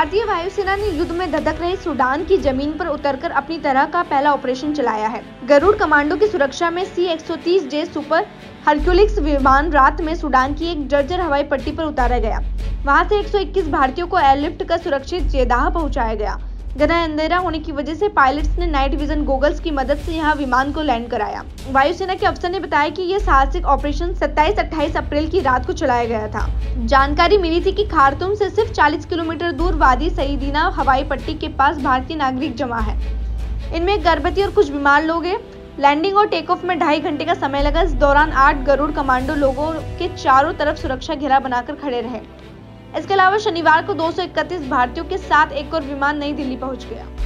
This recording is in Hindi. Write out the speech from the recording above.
भारतीय वायुसेना ने युद्ध में धधक रहे सूडान की जमीन पर उतरकर अपनी तरह का पहला ऑपरेशन चलाया है। गरुड़ कमांडो की सुरक्षा में C-130J सुपर हरक्यूलिस विमान रात में सूडान की एक जर्जर हवाई पट्टी पर उतारा गया। वहां से 121 भारतीयों को एयरलिफ्ट कर सुरक्षित जेदाह पहुंचाया गया। घना अंधेरा होने की वजह से पायलट्स ने नाइट विजन गॉगल्स की मदद से यहां विमान को लैंड कराया। वायुसेना के अफसर ने बताया कि यह साहसिक ऑपरेशन 27-28 अप्रैल की रात को चलाया गया था। जानकारी मिली थी कि खार्तूम से सिर्फ 40 किलोमीटर दूर वादी सईदीना हवाई पट्टी के पास भारतीय नागरिक जमा है। इनमें गर्भवती और कुछ बीमार लोग हैं। लैंडिंग और टेक ऑफ में 2.5 घंटे का समय लगा। इस दौरान 8 गरुड़ कमांडो लोगों के चारों तरफ सुरक्षा घेरा बनाकर खड़े रहे। इसके अलावा शनिवार को 231 भारतीयों के साथ एक और विमान नई दिल्ली पहुंच गया।